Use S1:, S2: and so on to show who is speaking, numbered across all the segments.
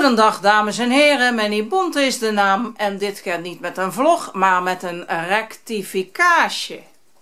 S1: Goedendag dames en heren, Manny Bonte is de naam en dit keer niet met een vlog, maar met een rectificatie.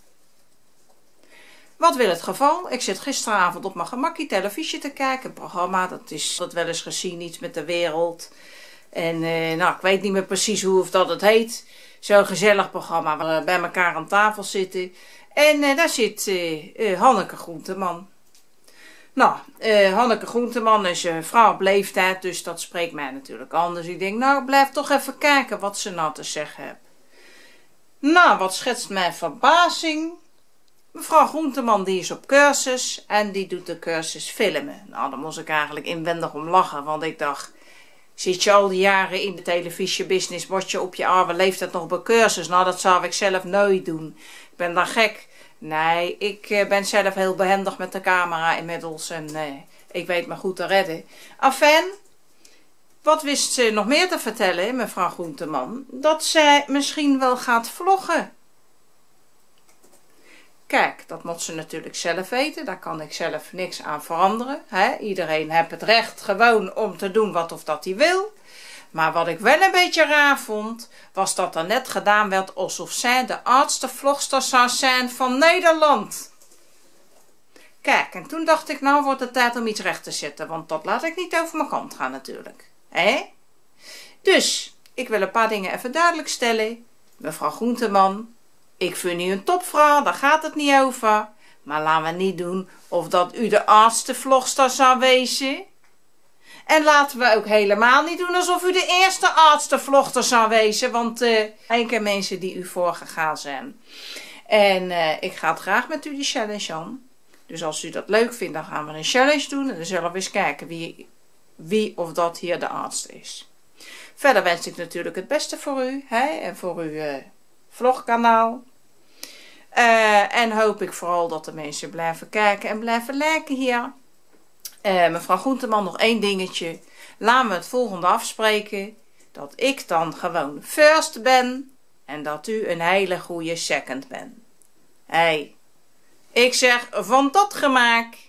S1: Wat wil het geval? Ik zit gisteravond op mijn gemakkie televisie te kijken, een programma, dat is dat wel eens gezien, iets met de wereld. En ik weet niet meer precies hoe of dat het heet. Zo'n gezellig programma waar we bij elkaar aan tafel zitten. En daar zit Hanneke Groenteman. Nou, Hanneke Groenteman is een vrouw op leeftijd, dus dat spreekt mij natuurlijk aan. Dus ik denk, nou, ik blijf toch even kijken wat ze nou te zeggen heeft. Nou, wat schetst mijn verbazing? Mevrouw Groenteman die is op cursus en die doet de cursus filmen. Nou, daar moest ik eigenlijk inwendig om lachen, want ik dacht, zit je al die jaren in de televisiebusiness, word je op je oude leeftijd nog op cursus? Nou, dat zou ik zelf nooit doen. Ik ben daar gek. Nee, ik ben zelf heel behendig met de camera inmiddels en ik weet me goed te redden. Enfin, wat wist ze nog meer te vertellen, mevrouw Groenteman? Dat zij misschien wel gaat vloggen. Kijk, dat moet ze natuurlijk zelf weten, daar kan ik zelf niks aan veranderen. Hè? Iedereen heeft het recht gewoon om te doen wat of dat hij wil. Maar wat ik wel een beetje raar vond, was dat er net gedaan werd alsof zij de oudste vlogster zou zijn van Nederland. Kijk, en toen dacht ik, nou wordt het tijd om iets recht te zetten, want dat laat ik niet over mijn kant gaan natuurlijk. Hè? Dus, ik wil een paar dingen even duidelijk stellen. Mevrouw Groenteman, ik vind u een topvrouw, daar gaat het niet over. Maar laten we niet doen of dat u de oudste vlogster zou wezen. En laten we ook helemaal niet doen alsof u de eerste oudste vlogster zou wezen. Want enkele mensen die u voorgegaan zijn. En ik ga het graag met u die challenge aan. Dus als u dat leuk vindt, dan gaan we een challenge doen. En dan zullen we eens kijken wie of dat hier de oudste is. Verder wens ik natuurlijk het beste voor u. Hè? En voor uw vlogkanaal. En hoop ik vooral dat de mensen blijven kijken en blijven liken hier. Mevrouw Groenteman, nog één dingetje. Laten we het volgende afspreken. Dat ik dan gewoon first ben. En dat u een hele goede second bent. Hey, ik zeg van dat gemaakt.